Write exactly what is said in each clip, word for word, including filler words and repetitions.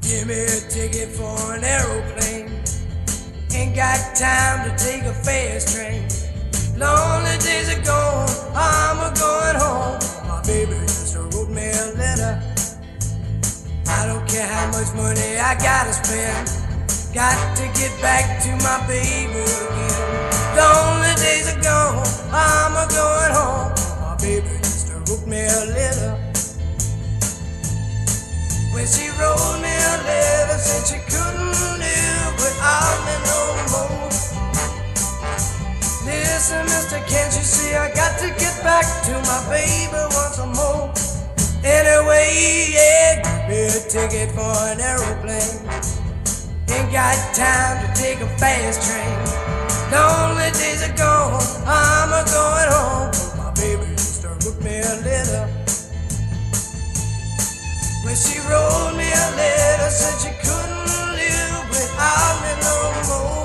Give me a ticket for an aeroplane. Ain't got time to take a fast train. Lonely days are gone, I'm a going home. My baby just wrote me a letter. I don't care how much money I gotta spend. Got to get back to my baby again. Lonely days are gone, I'm a going home. My baby just wrote me a letter. When she wrote me a letter, said she couldn't live without me no more. Listen, mister, can't you see I got to get back to my baby once more. Anyway, yeah, give me a ticket for an aeroplane. Ain't got time to take a fast train. Lonely days are gone, I'm a going home. My baby just wrote me a letter. When she wrote me a letter, said she couldn't live without me no more.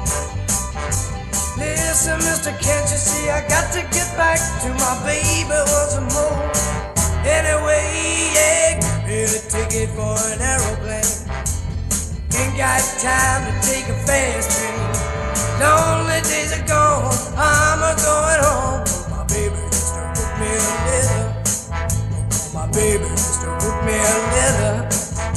Listen, mister, can't you see I got to get back to my baby once more. Anyway, yeah, give me a ticket for an aeroplane. Ain't got time to take a fast train. Lonely days are gone, I'm a going home. My baby just wrote me a letter. My baby just wrote me a letter.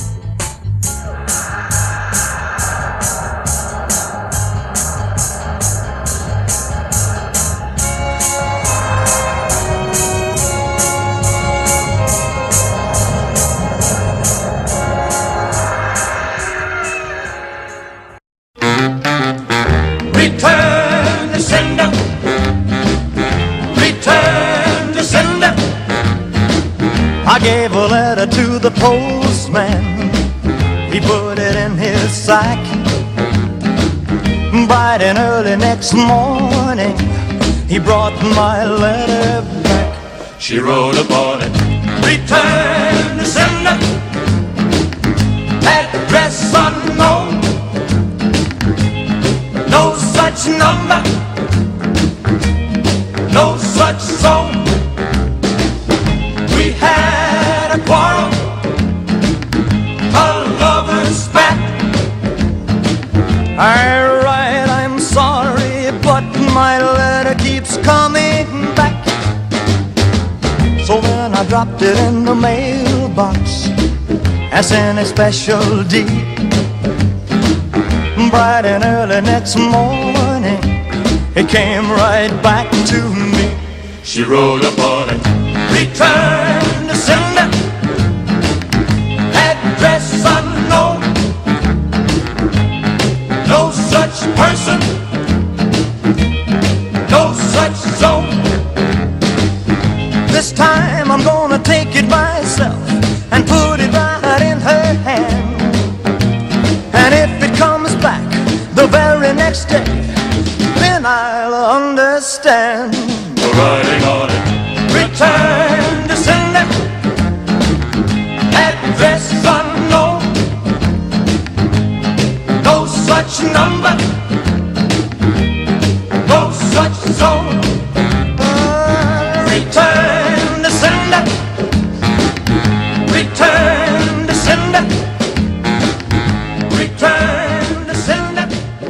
Return to sender. Return to sender. I gave a letter to the postman. He put it in his sack. Bright and early next morning, he brought my letter back. She wrote upon it, return to sender. Address unknown. No such number. No such zone. We had a quarrel, a lover's spat. I write, I'm sorry, but my letter keeps coming back. So then I dropped it in the mailbox as in a special deed. Bright and early next morning, it came right back to me. She wrote upon it, return to sender. Address unknown. No such person. No such zone. This time I'm gonna take it myself and put it right in her hand. And if it comes back the very next day, then I'll understand. Writing on it, return to sender. Address unknown. No such number. No such zone. Return to sender. Return to sender. Return to sender.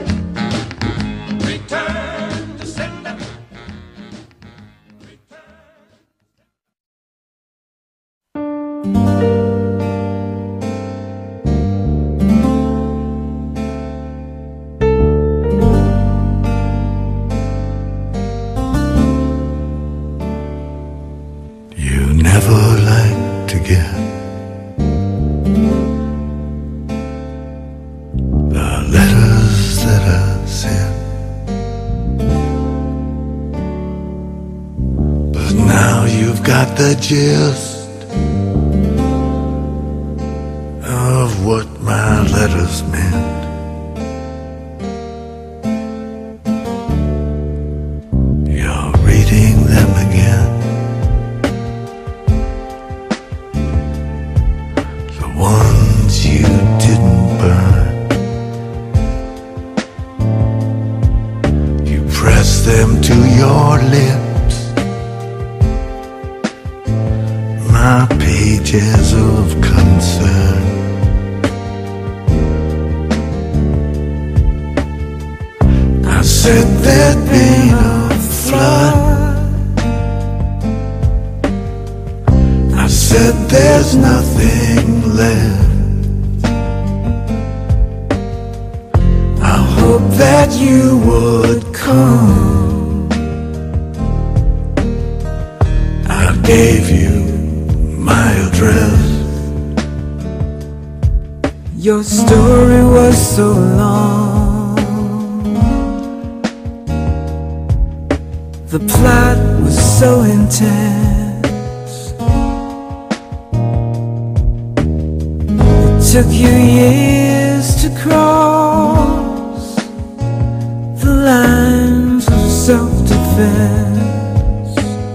Return to sender. You never like to get the letters that I sent, but now you've got the gist of what my letters meant. You're reading them again, the ones you didn't burn. You press them to your lips, my pages of concern. there'd been a flood. I said there's nothing left. I hope that you would come. I gave you my address. Your story was so long, the plot was so intense. It took you years to cross the lines of self-defense.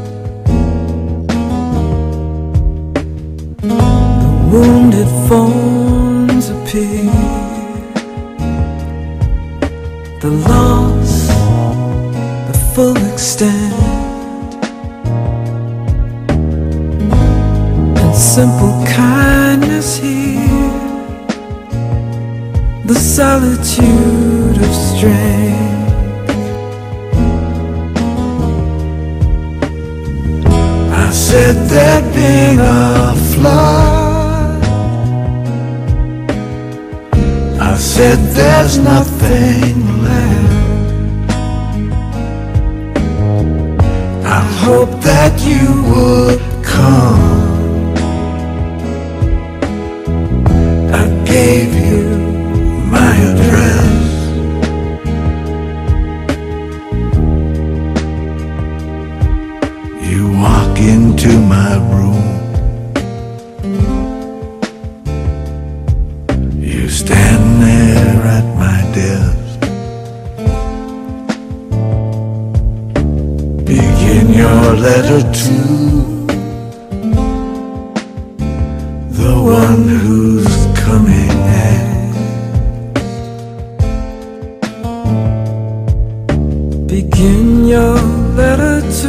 The wounded forms appear, the loss, the full extent, and simple kindness here, the solitude of strength. I said there'd been a flood. I said there's nothing left. I hope that you would come. I gave you my address. You walk into my room. You stand there at my desk. Begin your letter to the one who's coming next. Begin your letter to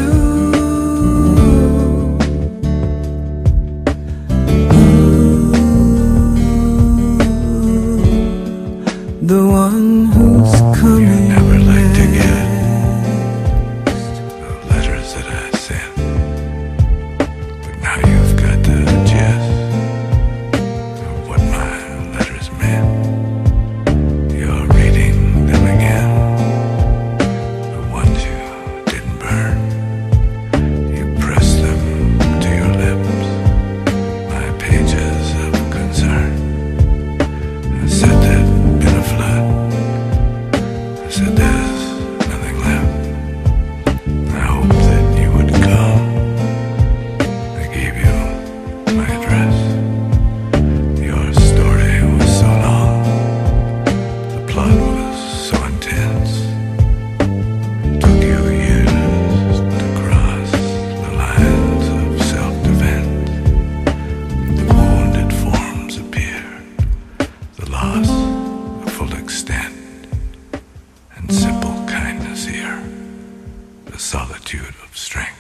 the one who's coming. Never like to get the letters that I sent, but now you've got the gist of what my letters meant. You're reading them again, the ones you didn't burn. You press them to your lips, my pages of concern. I said there'd been a flood. I said there's nothing left. I hope that you would come. I gave you my address. Your story was so long, the plot was so intense. It took you years to cross the lines of self-defense. The wounded forms appear, the loss, the full extent, and simple kindness here, the solitude of strength.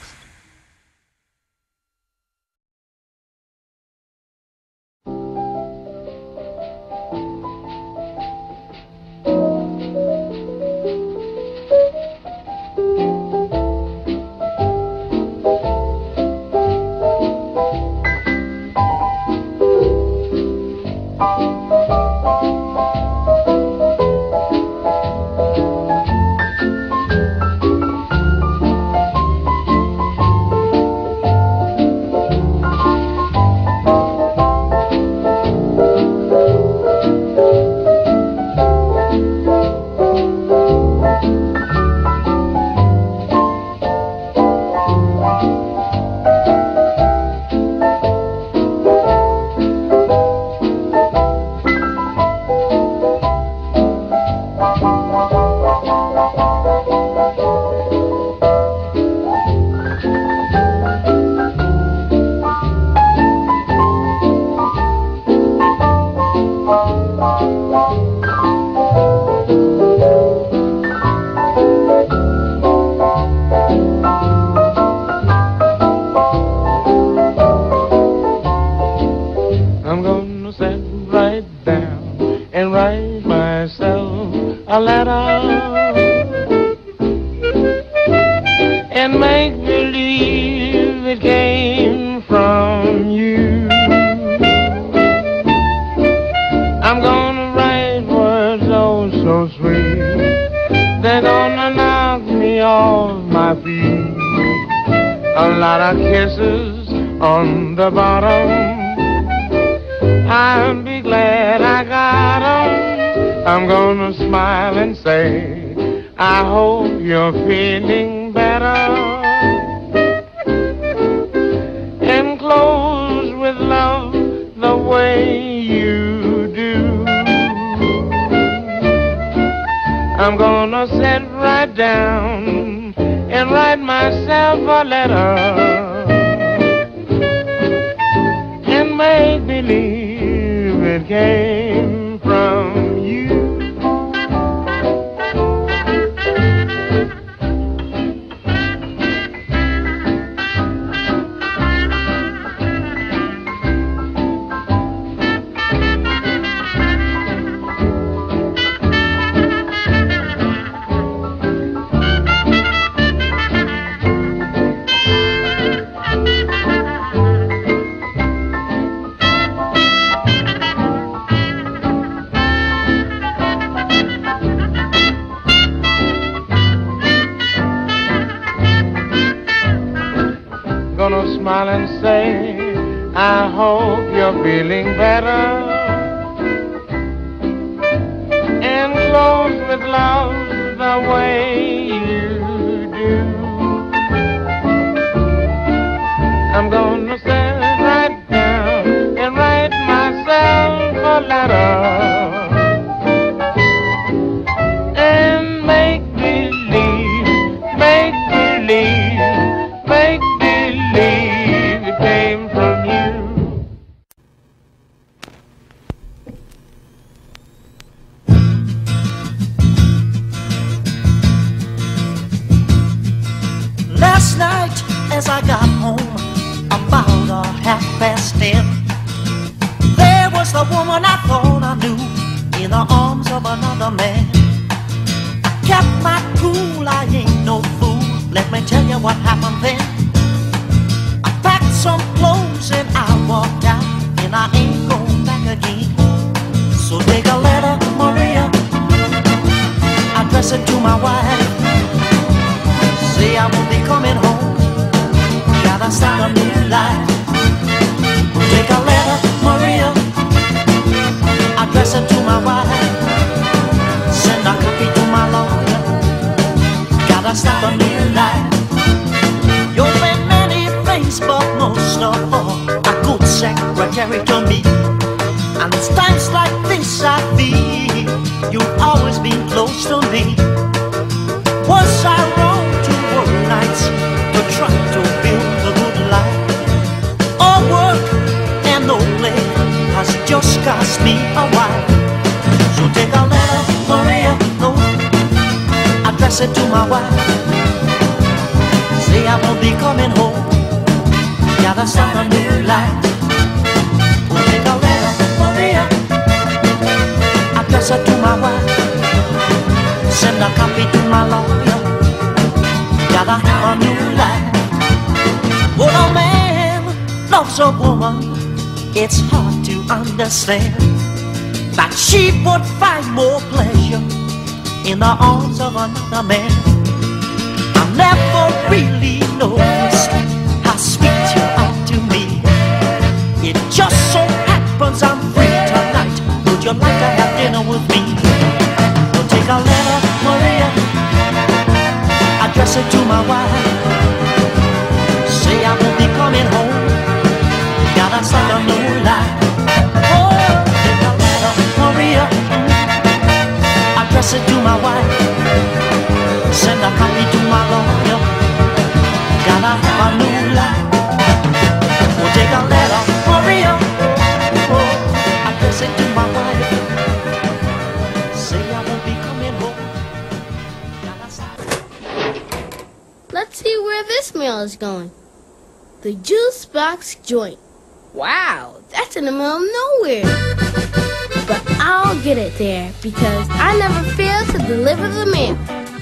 I'm gonna sit right down and write myself a letter. lot of kisses on the bottom. I'll be glad I got 'em. I'm gonna smile and say, I hope you're feeling better. And close with love the way you do. I'm gonna sit right down and write myself a letter and make believe it came from you. Gonna smile and say, I hope you're feeling better. And close with love the way you do. I'm gonna sit right down and write myself a letter and make believe, make believe, make believe it came from you. Last night as I got home about a half past ten, there was the woman I thought I knew in the arms of another man. I kept my cool, I ain't no fool. Let me tell you what happened then. I packed some clothes and I walked out, and I ain't going back again. So take a letter, Maria, address it to my wife. Say I won't be coming home, gotta start a new life. Take a letter, Maria, address it to my wife. Send a copy to my lawyer, gotta start a new life. You've been many things, but most of all, a good secretary to me. And it's times like this I feel you've always been close to me. Was I wrong to work nights to try to build a good life? All work and no play has just cost me a while. So take a letter, Maria, no, address it to my wife. Say I won't be coming home, gotta start a new life. Oh, take a letter, Maria, address it to my wife. Send a copy to my lawyer, gotta have a new life. When a man loves a woman, it's hard to understand that she would find more pleasure in the arms of another man. I never really noticed how sweet you are to me. It just so happens I'm free tonight. Would you like to have dinner with me? Well, take a letter, Maria, address it to my wife. Say I won't be coming home, gotta start a new life. Oh, take a letter, Maria, address it to my wife. Send a copy to my lawyer, gotta have a new life. Oh, take a letter, Maria, oh, address it to my wife. Say I won't be coming home, gotta start. Let's see where this mail is going. The Juice Box Joint. Wow, that's in the middle of nowhere. But I'll get it there because I never fail to deliver the mail.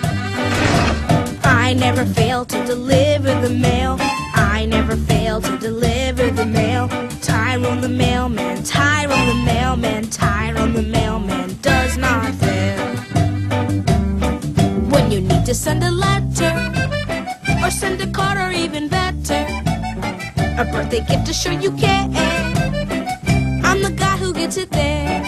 I never fail to deliver the mail. I never fail to deliver the mail. Tyrone the mailman, Tyrone the mailman, Tyrone the mailman does not fail. When you need to send a letter or send a card or even better, A birthday gift to show you care. I'm the guy who gets it there.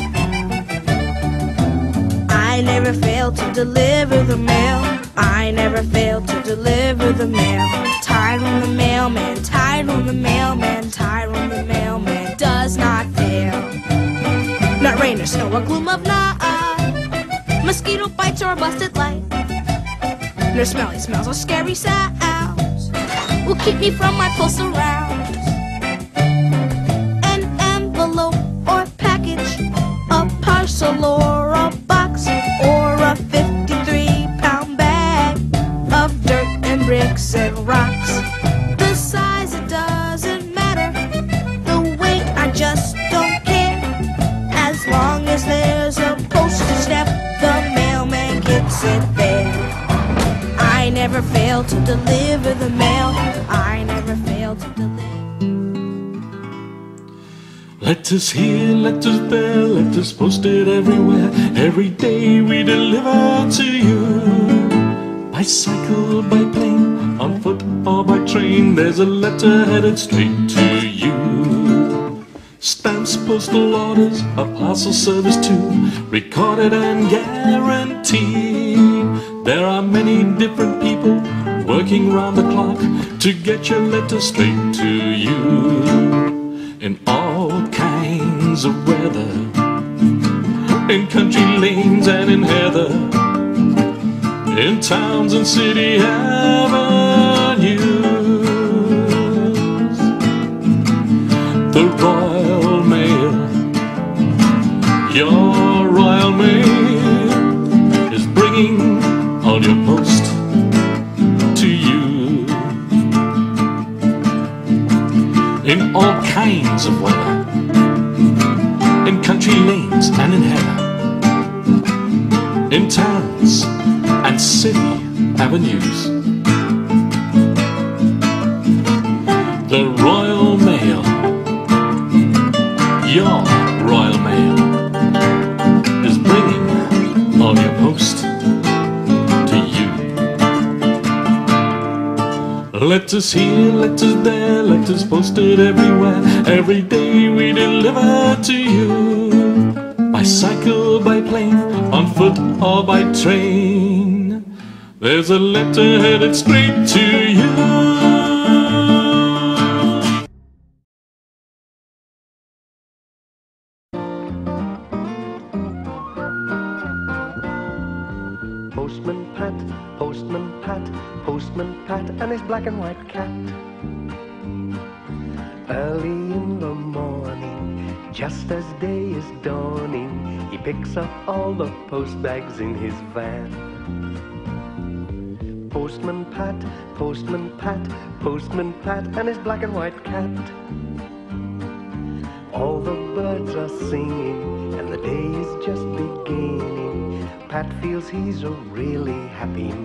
I never fail to deliver the mail. I never fail to deliver the mail. Tyrone the mailman, Tyrone the mailman, Tyrone the mailman does not fail. Not rain or snow or gloom of night, mosquito bites or a busted light, nor smelly smells or scary sounds will keep me from my postal rounds. An envelope or package, a parcel or a box, or a fifty-three pound bag of dirt and bricks and rocks. The size, it doesn't matter. The weight, I just don't care. As long as there's a postage stamp, the mailman gets it there. I never fail to deliver the mail. I never fail to deliver. Letters here, letters there, letters posted everywhere. Every day we deliver to you. By cycle, by plane, on foot or by train, there's a letter headed straight to you. Stamps, postal orders, a parcel service too, recorded and guaranteed. There are many different people working round the clock to get your letter straight to you. In all kinds of weather, in country lanes and in heather, in towns and city avenues. The Royal Mail, your Royal Mail, is bringing all your post to you. In all kinds of weather, in country lanes and in heather, in towns and city avenues. The Royal Mail, your Royal Mail, is bringing all your post to you. Letters here, letters there, letters posted everywhere. Every day we deliver to you. By cycle, by plane, on foot or by train, there's a letter headed straight to you. Postman Pat, Postman Pat, Postman Pat and his black and white cat. Early in the morning, just as day is dawning, he picks up all the post bags in his van. Postman Pat, Postman Pat, Postman Pat and his black and white cat. All the birds are singing and the day is just beginning. Pat feels he's a really happy